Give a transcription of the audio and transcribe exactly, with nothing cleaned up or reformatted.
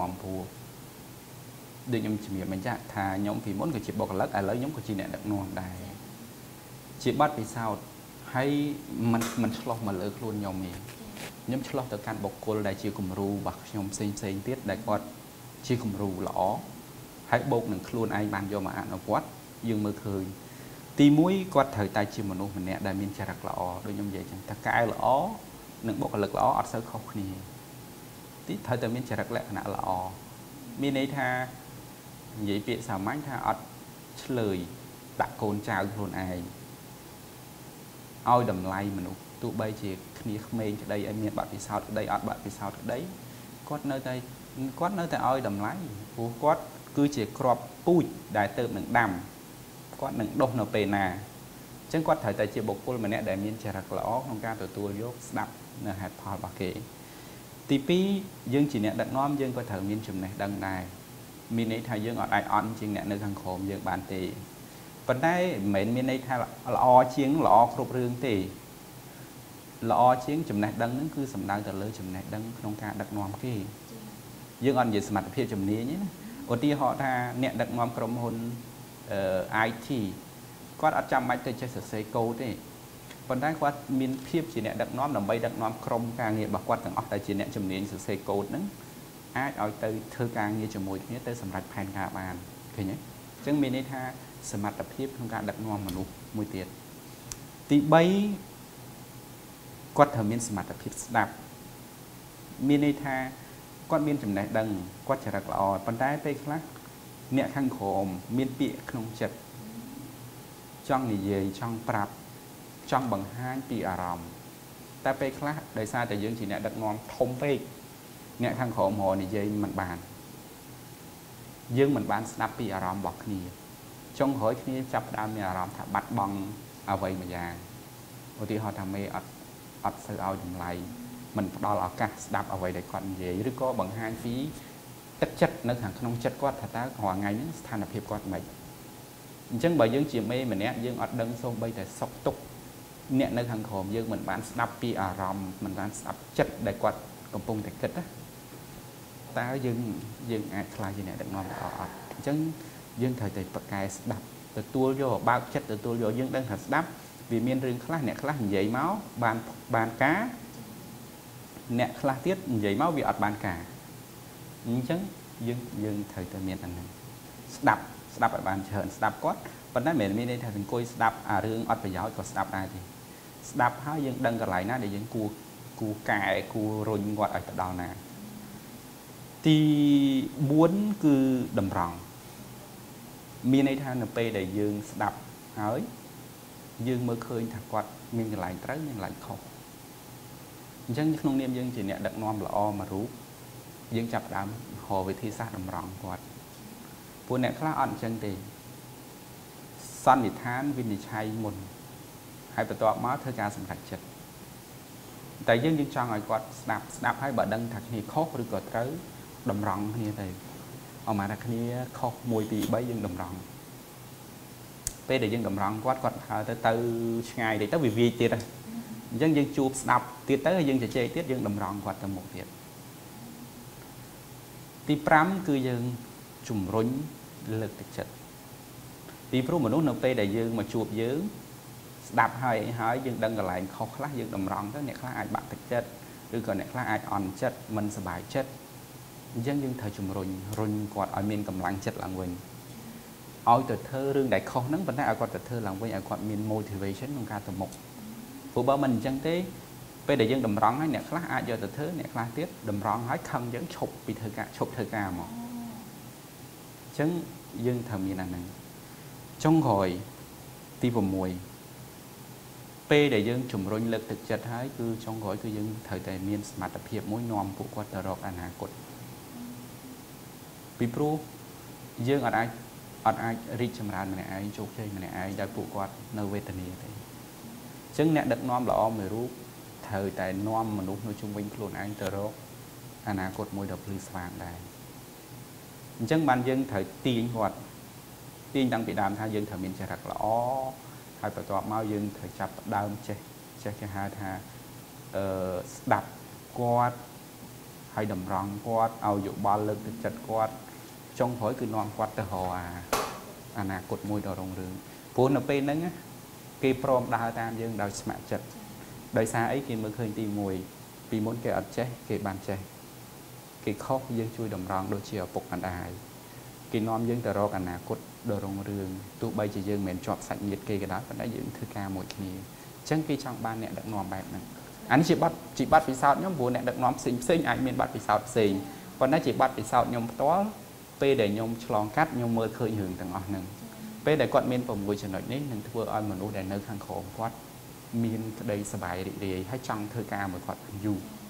នាំពូដូចខ្ញុំជំរាបមិនចាស់ថាខ្ញុំពីមុនក៏ជាបុគ្គលិកឥឡូវខ្ញុំក៏ជាអ្នកដឹកនាំដែរជាបាត់ពិសោធន៍ហើយมันมันឆ្លោះមកលើខ្លួនខ្ញុំទេខ្ញុំឆ្លោះទៅកាន់បុគ្គលដែលជាគំរូរបស់ខ្ញុំផ្សេងផ្សេងទៀតដែលគាត់ជាគំរូល្អហើយបូកនឹងខ្លួនឯងបានយកមកអនុវត្តយើងមើលឃើញទីមួយគាត់ត្រូវតែជាមនុស្សម្នាក់ដែលមានចរិតល្អដូចខ្ញុំនិយាយចឹងថាកែល្អនិងបុគ្គលិកល្អអត់សូវខុសគ្នាទីត្រូវតែមានចរិតលក្ខណៈល្អមានន័យថានិយាយពាក្យសាមញ្ញថាអត់ឆ្លើយដាក់កូនចៅខ្លួនឯងឲ្យតម្លៃមនុស្សទោះបីជាគ្នាក្មេងក្តីឲ្យមានបាក់ពិសោធន៍ក្តីអត់បាក់ពិសោធន៍ក្តីគាត់នៅតែគាត់នៅតែឲ្យតម្លៃព្រោះគាត់គឺជាក្របពូជដែលទៅនឹងដាំគាត់នឹងដុះនៅពេលណាអញ្ចឹងគាត់ត្រូវតែជាបុគ្គលម្នាក់ដែលមានចរិតល្អក្នុងការទទួលយកស្ដាប់នៅហេតុផលរបស់គេទីពីរយើងជាអ្នកដឹកនាំយើងក៏ត្រូវមានចំណេះដឹងដែរមានន័យថាយើងអត់អាចអន់ជាងអ្នកនៅខាងក្រោមយើងបានទេប៉ុន្តែមិនមែនមានន័យថាល្អជាងល្អគ្រប់រឿងទេល្អជាងចំណេះដឹងហ្នឹងគឺសំដៅទៅលើចំណេះដឹងក្នុងការដឹកនាំគេយើងអត់និយាយសមត្ថភាពជំនាញទេណាឧទាហរណ៍ថាអ្នកដឹកនាំក្រុមហ៊ុនអឺ ไอ ที គាត់អត់ចាំបាច់ទៅចេះសរសេរកូដទេប៉ុន្តែគាត់មានភាពជាអ្នកដឹកនាំដើម្បីដឹកនាំក្រុមការងាររបស់គាត់ទាំងអស់តែជាអ្នកជំនាញសរសេរកូដហ្នឹងអាចឲ្យទៅធ្វើការងារជាមួយគ្នាទៅសម្រេចផែនការបានឃើញទេអញ្ចឹងមានន័យថាសមត្ថភាពក្នុងការដឹកនាំមនុស្សមួយទៀតទីបីគាត់ត្រូវមានសមត្ថភាពស្ដាប់មានន័យថាគាត់មានចំណេះដឹងគាត់ចរិតល្អប៉ុន្តែពេលខ្លះអ្នកខាងក្រោមមានពាក្យក្នុងចិត្តចង់និយាយចង់ប្រាប់ចង់បង្ហាញពីអារម្មណ៍តែពេលខ្លះដោយសារតែយើងជាអ្នកដឹកនាំធំពេកអ្នកខាងក្រោមរនិយាយមិនបានយើងមិនបានស្ដាប់ពីអារម្មណ៍របស់គ្នាចុងក្រោយគ្នាចាប់ផ្ដើមមានអារម្មណ៍ថាបាត់បង់អ្វីមួយយ៉ាងឧទាហរណ៍ថាមេអត់អត់សូវឲ្យតម្លៃមិនផ្ដល់ឱកាសស្ដាប់អ្វីដែលគាត់និយាយឬក៏បង្ហាញពីទឹកចិត្តនៅខាងក្នុងចិត្តគាត់ថាតើរាល់ថ្ងៃនេះស្ថានភាពគាត់មិនអញ្ចឹងបើយើងជាមេម្នាក់យើងអត់ដឹងសូម្បីតែសុខទុក្ខអ្នកនៅខាងក្រោមយើងមិនបានស្ដាប់ពីអារម្មណ៍មិនបានស្ដាប់ចិត្តដែលគាត់កំពុងតែគិតណាតើយើងយើងអាចខ្លាចជាអ្នកដឹកនាំល្អអត់អញ្ចឹងយើងត្រូវតែប្រកែស្ដាប់ទទួលយកបើកចិត្តទទួលយកយើងដឹងថាស្ដាប់វាមានរឿងខ្លះអ្នកខ្លះនិយាយមកបានបានការអ្នកខ្លះទៀតនិយាយមកវាអត់បានការអញ្ចឹងយើងយើងត្រូវតែមានអាហ្នឹងស្ដាប់ស្ដាប់ឲ្យបានច្រើនស្ដាប់គាត់ប៉ុន្តែមិនមែនមានន័យថាអង្គុយស្ដាប់អារឿងអត់ប្រយោជន៍ក៏ស្ដាប់ដែរទេស្ដាប់ហើយយើងដឹងកន្លែងណាដែលយើងគួរគួរកែគួររុញគាត់ឲ្យទៅដល់ណាទីបួនគឺតម្រង់មានន័យថានៅពេលដែលយើងស្ដាប់ហើយយើងមើលឃើញថាគាត់មានកន្លែងត្រូវមានកន្លែងខុសអញ្ចឹងក្នុងនាមយើងជាអ្នកដឹកនាំល្អមួយរូបយើងចាប់ផ្ដើមរកវិធីសាស្ត្រតម្រង់គាត់ពួកអ្នកខ្លះអត់អញ្ចឹងទេសន្និដ្ឋានវិនិច្ឆ័យមុនហើយបន្ទាប់មកធ្វើការសម្រេចចិត្តតែយើងយើងចង់ឲ្យគាត់ស្ដាប់ស្ដាប់ហើយបើដឹងថាគ្នាខុសឬក៏ត្រូវតម្រង់គ្នាទៅអមថាគ្នាខុសមួយពីរបីយើងតម្រង់ពេលដែលយើងតម្រង់គាត់គាត់ហើទៅទៅឆ្ងាយតិចទៅវាវាយទៀតអញ្ចឹងយើងជួបស្ដាប់ទៀតទៅហើយយើងជជែកទៀតយើងតម្រង់គាត់ទៅមុខទៀតទីប្រាំគឺយើងជំរុញលើកទឹកចិត្តពីព្រោះមនុស្សនៅពេលដែលយើងមកជួបយើងស្ដាប់ហើយអីហើយយើងដឹងកន្លែងខុសខ្លះយើងតម្រង់ទៅអ្នកខ្លះអាចបាក់ទឹកចិត្តឬក៏អ្នកខ្លះអាចអន់ចិត្តមិនសប្បាយចិត្តអញ្ចឹងយើងត្រូវជំរុញរុញគាត់ឲ្យមានកម្លាំងចិត្តឡើងវិញឲ្យទៅធ្វើរឿងដែលខុសហ្នឹងប៉ុន្តែឲ្យគាត់ទៅធ្វើឡើងវិញឲ្យគាត់មាន motivation ក្នុងការទៅមុខព្រោះបើមិនអញ្ចឹងទេពេលដែលយើងតម្រង់ហើយអ្នកខ្លះអាចយកទៅធ្វើអ្នកខ្លះទៀតតម្រង់ហើយខឹងយើងឈប់ពីធ្វើការឈប់ធ្វើការមកអញ្ចឹងយើងត្រូវមានអាហ្នឹងចុងក្រោយទី6ពេលដែលយើងជំរុញលើកទឹកចិត្តហើយគឺចុងក្រោយគឺយើងត្រូវតែមានសមត្ថភាពមួយនាំពួកគាត់ទៅរកអនាគតពីព្រោះយើងអត់អាចអត់អាចរីកចម្រើនម្នាក់ឯងជោគជ័យម្នាក់ឯងដោយពួកគាត់នៅវេទនាទេអញ្ចឹងអ្នកដឹកនាំល្អមួយរូបត្រូវតែនាំមនុស្សនៅជុំវិញខ្លួនឯងទៅរកអនាគតមួយដ៏ភ្លឺស្វាងដែរអញ្ចឹងបានយើងត្រូវទាញគាត់ទាញតាំងពីដើមថាយើងត្រូវមានចរិតល្អហើយបន្ទាប់មកយើងត្រូវចាប់ផ្ដើមចេះចេះគេហៅថាអឺស្ដាប់គាត់ហហើយតម្រង់គាត់ឲ្យយោបល់លើកទឹកចិត្តគាត់ចុងក្រោយគឺនាំគាត់ទៅរកអាអនាគតមួយដ៏រុងរឿងព្រោះនៅពេលហ្នឹងគេព្រមដើរតាមយើងដោយស្ម័គ្រចិត្តដោយសារអីគេមើលឃើញទីមួយពីមុនគេអត់ចេះគេបានចេះគេខុសយើងជួយតម្រង់ដូចជាឪពុកម្ដាយគេនាំយើងទៅរកអនាគតដ៏រុងរឿងទោះបីជាយើងមិនជាប់សាច់ញាតិគេក៏ដោយប៉ុន្តែយើងធ្វើការមួយគ្នាអញ្ចឹងគេចង់បានអ្នកដឹកនាំបែបហ្នឹងអានេះជាបាត់ជាបាត់ពិសោធន៍ខ្ញុំព្រោះអ្នកដឹកនាំផ្សេងផ្សេងអាចមានបាត់ពិសោធន៍ផ្សេងប៉ុន្តែជាបាត់ពិសោធន៍ខ្ញុំផ្ទាល់ពេលដែលខ្ញុំឆ្លងកាត់ខ្ញុំមើលឃើញរឿងទាំងអស់ហ្នឹងពេលដែលគាត់មានប្រមូលចំណុចនេះនឹងធ្វើឲ្យមនុស្សដែលនៅខាងក្រោមគាត់មានក្តីសប្បាយរីករាយហើយចង់ធ្វើការមួយគាត់យូរ